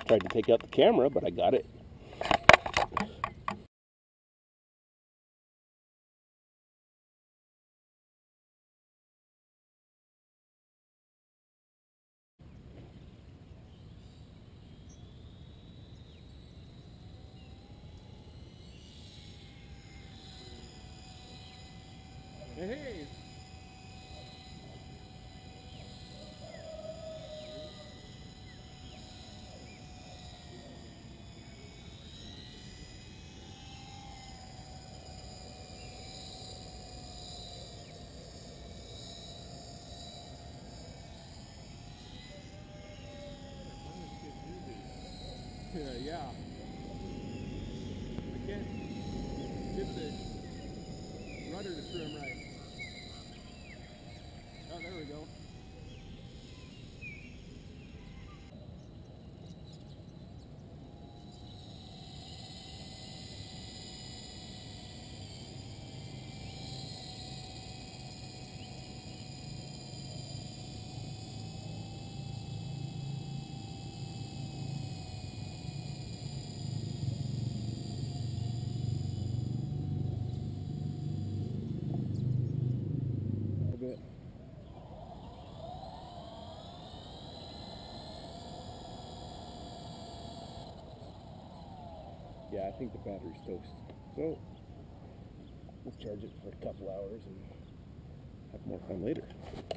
Tried to take out the camera, but I got it. Hey! Yeah. I can't get the rudder to trim right. Oh, there we go. A bit. Yeah, I think the battery's toast. So, we'll charge it for a couple hours and have more fun later.